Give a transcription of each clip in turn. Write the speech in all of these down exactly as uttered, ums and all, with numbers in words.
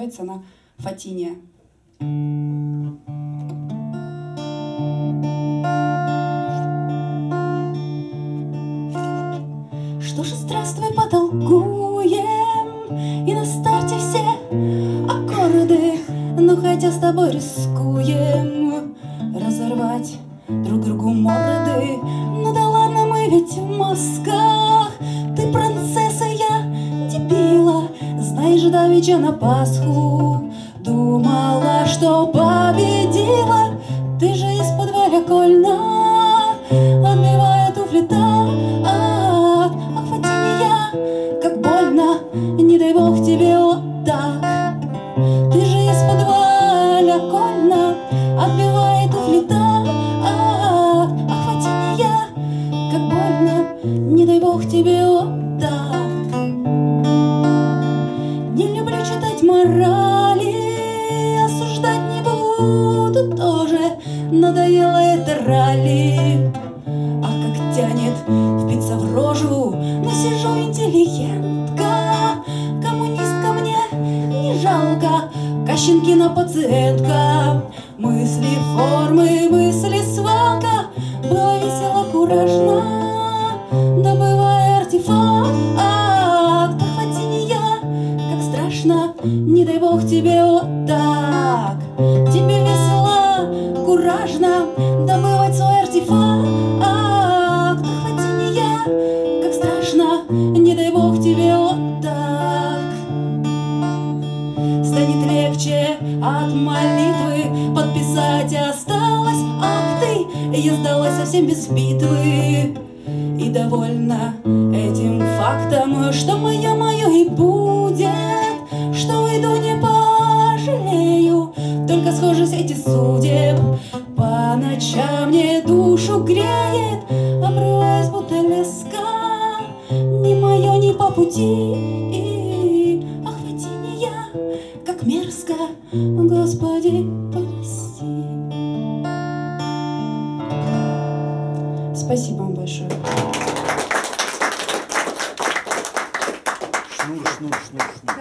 Называется она «Фатиния». Что ж, здравствуй, потолкуем, и на старте все аккорды, но хотя с тобой рискуем разорвать друг другу морды. Ну да ладно, мы ведь в масках, ты принцесса, я дебила. Знаешь, давеча на Пасху думала, что победила. Ты же из подваля кольна, отбивая туфли так. Ах, Фатиния, как больно, не дай бог тебе вот так. Ты же из подваля кольна, отбивая туфли так. Ах, Фатиния, как больно, не дай бог тебе вот так. Не люблю читать морали, осуждать не буду тоже. Надоело это ралли. А как тянет впиться в рожу, но сижу интеллигентка. Коммунистка мне не жалко, Кащенкина пациентка. Мысли формы, мысли свалка. Было весело, куражно, добывая артефакт. Фатиния, как страшно, не дай бог тебе вот так. Тебе весело, куражно добывать свой артефакт. Фатиния, как страшно, не дай бог тебе вот так. Станет легче от молитвы, подписать осталось акты. Я сдалась совсем без битвы и довольна этим фактом, что мое мое и будет, что уйду не пожалею. Только схожесть эти судеб по ночам мне душу греет, обрываясь будто леска, ни мое, ни по пути. Ах, Фатиния, как мерзко, Господи, прости. Спасибо вам большое. Шнур, шнур, шнур, шнур.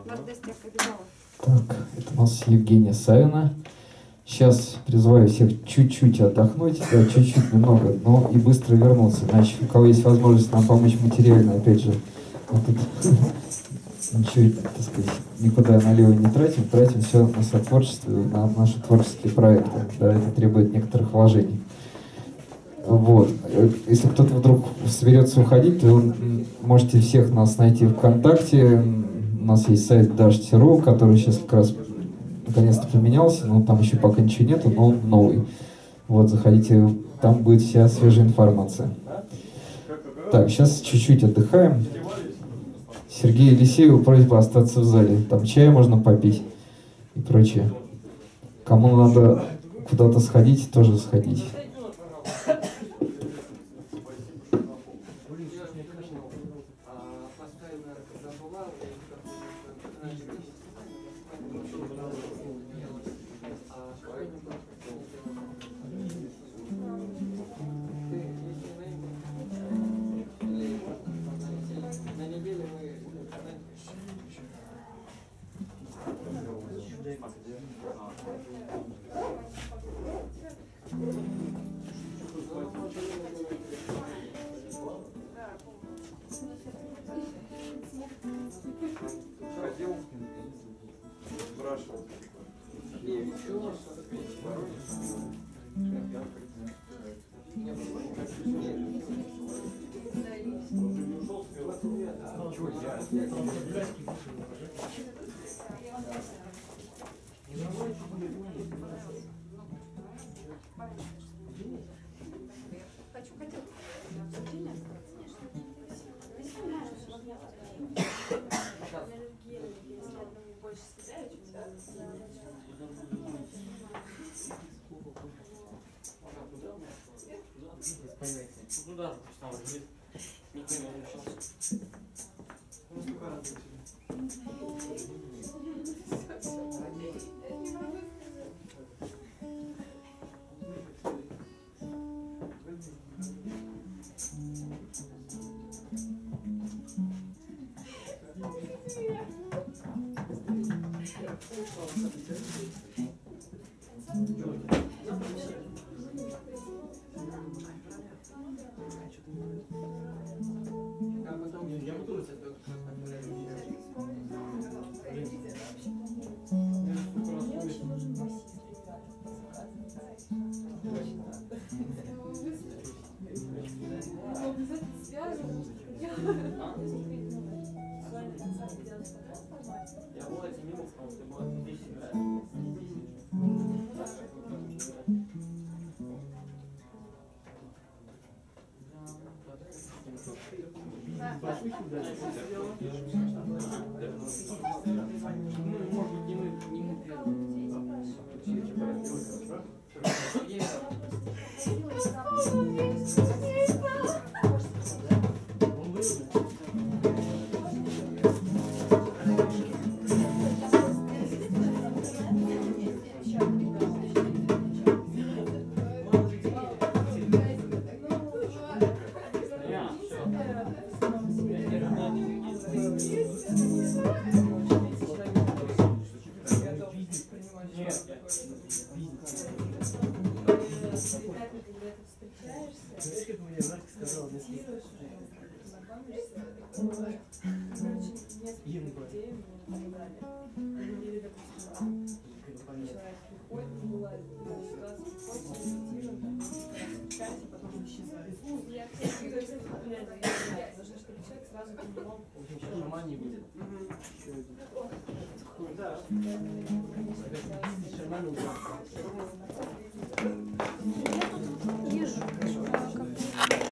Так, это у нас Евгения Савина. Сейчас призываю всех чуть-чуть отдохнуть, да, чуть-чуть немного, но и быстро вернуться. Иначе у кого есть возможность нам помочь материально, опять же, вот тут ничего, так сказать, никуда налево не тратим, тратим все на сотворчество, на наши творческие проекты. Да, это требует некоторых вложений. Вот. Если кто-то вдруг соберется уходить, то вы можете всех нас найти ВКонтакте. У нас есть сайт дашь точка ру, который сейчас как раз наконец-то поменялся, но там еще пока ничего нету, но он новый. Вот, заходите, там будет вся свежая информация. Так, сейчас чуть-чуть отдыхаем. Сергею Елисееву просьба остаться в зале. Там чая можно попить и прочее. Кому надо куда-то сходить, тоже сходить. Я вот эти минус, потому что было тысячи. Внимание будет. Да.